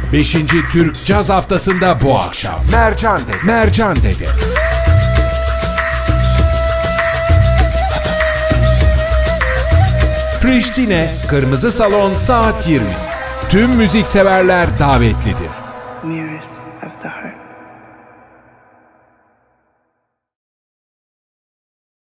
5. Türk Caz Haftası'nda bu akşam Mercan Dede. Mercan Dede. Priştine, Kırmızı Salon saat 20. Tüm müzikseverler davetlidir. Mirrors of the heart.